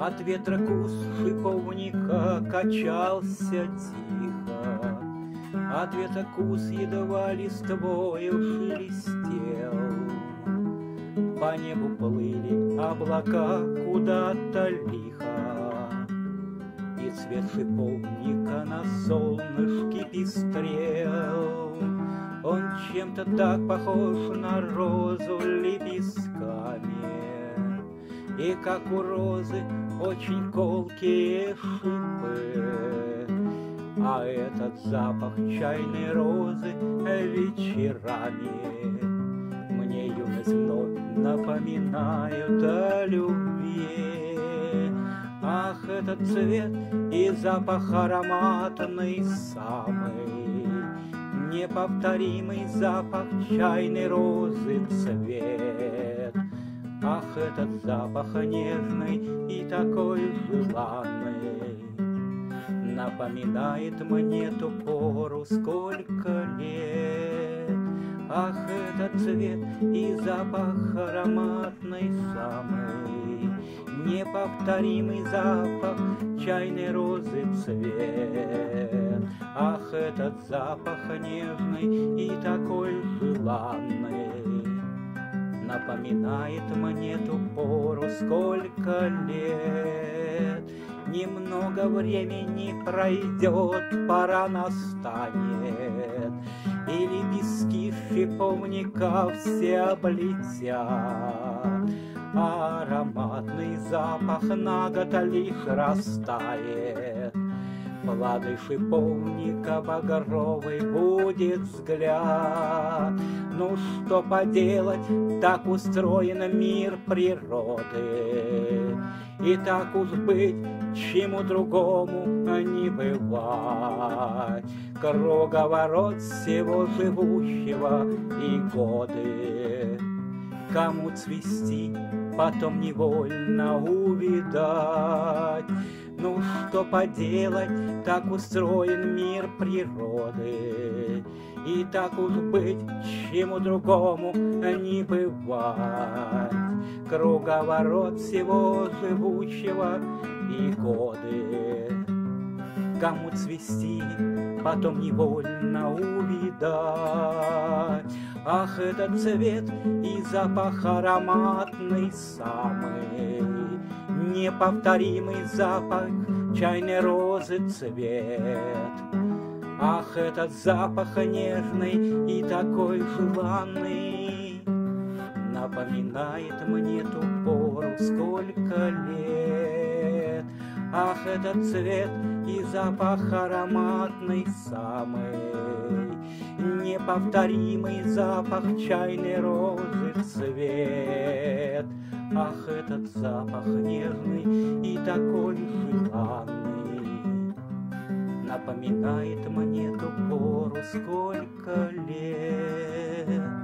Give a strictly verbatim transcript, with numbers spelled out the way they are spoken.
От ветра куст шиповника качался тихо, от ветра куст едва листвою шелестел. По небу плыли облака куда-то лихо, и цвет шиповника на солнышке пестрел. Он чем-то так похож на розу лепестками, и как у розы очень колкие шипы. А этот запах чайной розы вечерами мне юность вновь напоминают о любви. Ах, этот цвет и запах ароматный самый, неповторимый запах чайной розы цвет. Ах, этот запах нежный и такой желанный напоминает мне ту пору, сколько лет. Ах, этот цвет и запах ароматный самый, неповторимый запах чайной розы цвет. Ах, этот запах нежный и такой желанный напоминает мне ту пору, сколько лет. Немного времени пройдет, пора настанет, и лепестки шиповника все облетят. А ароматный запах на год лишь растает. Плоды шиповника багровый будет взгляд. Ну что поделать, так устроен мир природы, и так уж быть, чему другому не бывать. Круговорот всего живущего и годы. Кому цвести, потом невольно увидать. Ну что поделать, так устроен мир природы, и так уж быть, чему другому не бывать. Круговорот всего живущего и годы. Кому цвести, потом невольно увидать. Ах, этот цвет и запах ароматный самый, неповторимый запах чайной розы цвет. Ах, этот запах нежный и такой желанный напоминает мне ту пору, сколько лет. Ах, этот цвет и запах ароматный самый, неповторимый запах чайной розы цвет. Ах, этот запах нежный и такой желанный напоминает мне ту пору, сколько лет.